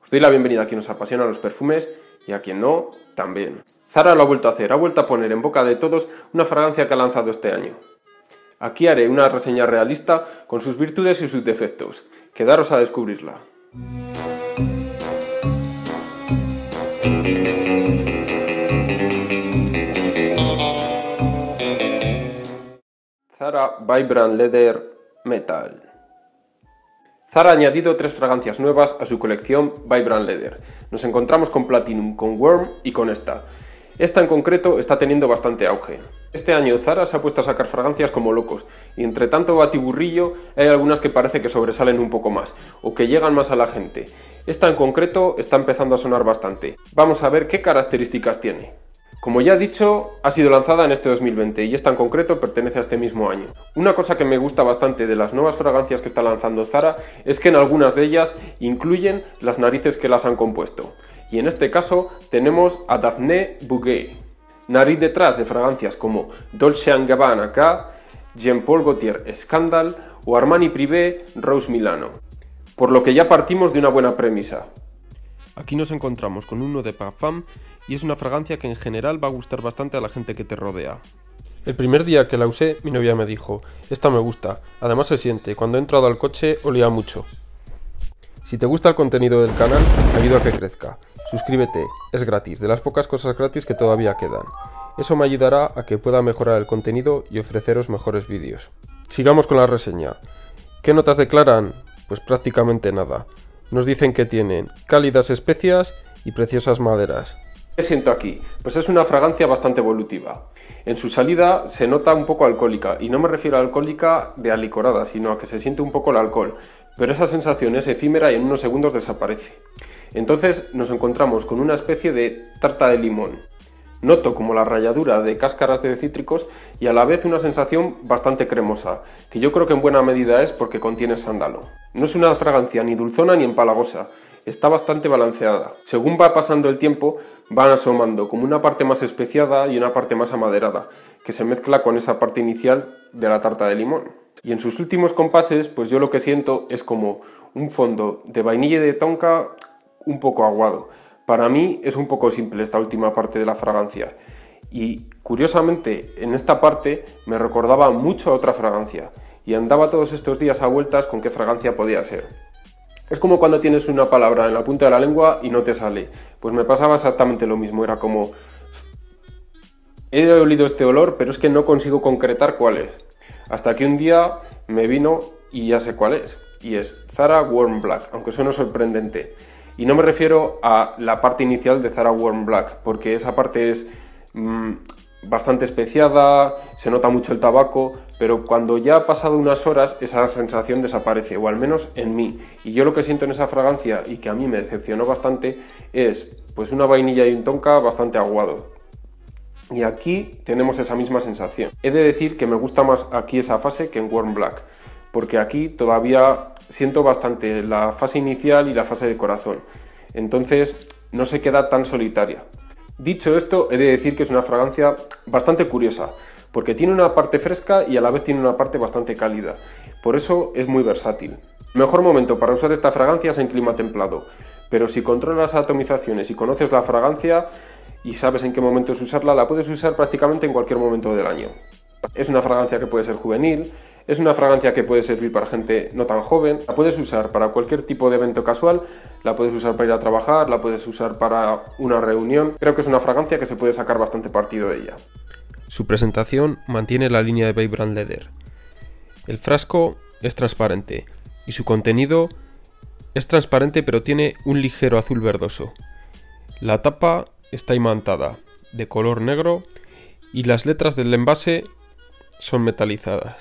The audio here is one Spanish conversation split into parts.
Os doy la bienvenida a quien nos apasiona los perfumes y a quien no, también. Zara lo ha vuelto a hacer, ha vuelto a poner en boca de todos una fragancia que ha lanzado este año. Aquí haré una reseña realista con sus virtudes y sus defectos. Quedaros a descubrirla. Zara Vibrant Leather Metal. Zara ha añadido 3 fragancias nuevas a su colección Vibrant Leather. Nos encontramos con Platinum, con Worm y con esta. Esta en concreto está teniendo bastante auge. Este año Zara se ha puesto a sacar fragancias como locos, y entre tanto batiburrillo hay algunas que parece que sobresalen un poco más, o que llegan más a la gente. Esta en concreto está empezando a sonar bastante. Vamos a ver qué características tiene. Como ya he dicho, ha sido lanzada en este 2020 y esta en concreto pertenece a este mismo año. Una cosa que me gusta bastante de las nuevas fragancias que está lanzando Zara es que en algunas de ellas incluyen las narices que las han compuesto. Y en este caso tenemos a Daphné Bouguet, nariz detrás de fragancias como Dolce & Gabbana K, Jean Paul Gaultier Scandal o Armani Privé Rose Milano. Por lo que ya partimos de una buena premisa. Aquí nos encontramos con uno de Parfum y es una fragancia que en general va a gustar bastante a la gente que te rodea. El primer día que la usé, mi novia me dijo, esta me gusta, además se siente, cuando he entrado al coche olía mucho. Si te gusta el contenido del canal, ayuda a que crezca. Suscríbete, es gratis, de las pocas cosas gratis que todavía quedan. Eso me ayudará a que pueda mejorar el contenido y ofreceros mejores vídeos. Sigamos con la reseña. ¿Qué notas declaran? Pues prácticamente nada. Nos dicen que tienen cálidas especias y preciosas maderas. ¿Qué siento aquí? Pues es una fragancia bastante evolutiva. En su salida se nota un poco alcohólica, y no me refiero a alcohólica de alicorada, sino a que se siente un poco el alcohol, pero esa sensación es efímera y en unos segundos desaparece. Entonces nos encontramos con una especie de tarta de limón. Noto como la ralladura de cáscaras de cítricos y a la vez una sensación bastante cremosa, que yo creo que en buena medida es porque contiene sándalo. No es una fragancia ni dulzona ni empalagosa, está bastante balanceada. Según va pasando el tiempo, van asomando como una parte más especiada y una parte más amaderada, que se mezcla con esa parte inicial de la tarta de limón. Y en sus últimos compases, pues yo lo que siento es como un fondo de vainilla y de tonka un poco aguado. Para mí es un poco simple esta última parte de la fragancia. Y curiosamente, en esta parte me recordaba mucho a otra fragancia. Y andaba todos estos días a vueltas con qué fragancia podía ser. Es como cuando tienes una palabra en la punta de la lengua y no te sale. Pues me pasaba exactamente lo mismo, era como... He olido este olor, pero es que no consigo concretar cuál es. Hasta que un día me vino y ya sé cuál es. Y es Zara Warm Black, aunque suene sorprendente. Y no me refiero a la parte inicial de Zara Warm Black, porque esa parte es bastante especiada, se nota mucho el tabaco, pero cuando ya ha pasado unas horas esa sensación desaparece, o al menos en mí. Y yo lo que siento en esa fragancia, y que a mí me decepcionó bastante, es pues una vainilla y un tonka bastante aguado. Y aquí tenemos esa misma sensación. He de decir que me gusta más aquí esa fase que en Warm Black, porque aquí todavía siento bastante la fase inicial y la fase de corazón. Entonces no se queda tan solitaria. Dicho esto, he de decir que es una fragancia bastante curiosa, porque tiene una parte fresca y a la vez tiene una parte bastante cálida. Por eso es muy versátil. El mejor momento para usar esta fragancia es en clima templado, pero si controlas las atomizaciones y conoces la fragancia y sabes en qué momento es usarla, la puedes usar prácticamente en cualquier momento del año. Es una fragancia que puede ser juvenil, es una fragancia que puede servir para gente no tan joven, la puedes usar para cualquier tipo de evento casual, la puedes usar para ir a trabajar, la puedes usar para una reunión. Creo que es una fragancia que se puede sacar bastante partido de ella. Su presentación mantiene la línea de Vibrant Leather. El frasco es transparente y su contenido es transparente, pero tiene un ligero azul verdoso. La tapa está imantada, de color negro, y las letras del envase son metalizadas.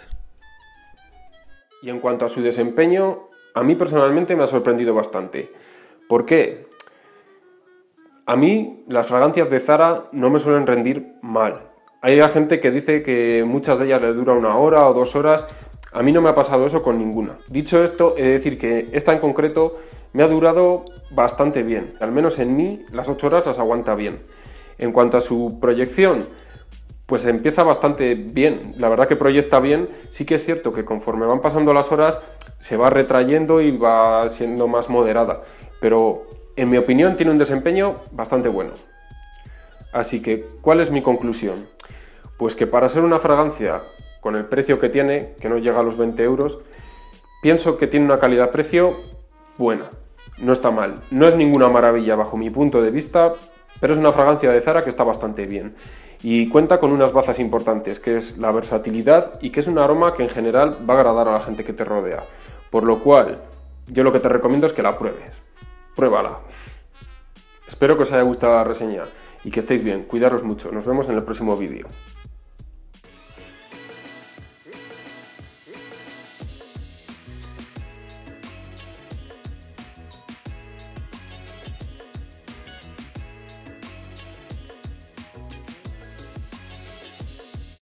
Y en cuanto a su desempeño, a mí personalmente me ha sorprendido bastante. ¿Por qué? A mí las fragancias de Zara no me suelen rendir mal. Hay gente que dice que muchas de ellas les dura 1 hora o 2 horas. A mí no me ha pasado eso con ninguna. Dicho esto, he de decir que esta en concreto me ha durado bastante bien. Al menos en mí, las 8 horas las aguanta bien. En cuanto a su proyección, pues empieza bastante bien. La verdad que proyecta bien. Sí que es cierto que conforme van pasando las horas se va retrayendo y va siendo más moderada. Pero en mi opinión tiene un desempeño bastante bueno. Así que, ¿cuál es mi conclusión? Pues que para ser una fragancia con el precio que tiene, que no llega a los 20 euros, pienso que tiene una calidad-precio buena. No está mal. No es ninguna maravilla bajo mi punto de vista, pero es una fragancia de Zara que está bastante bien. Y cuenta con unas bazas importantes, que es la versatilidad y que es un aroma que en general va a agradar a la gente que te rodea. Por lo cual, yo lo que te recomiendo es que la pruebes. Pruébala. Espero que os haya gustado la reseña y que estéis bien. Cuidaros mucho. Nos vemos en el próximo vídeo.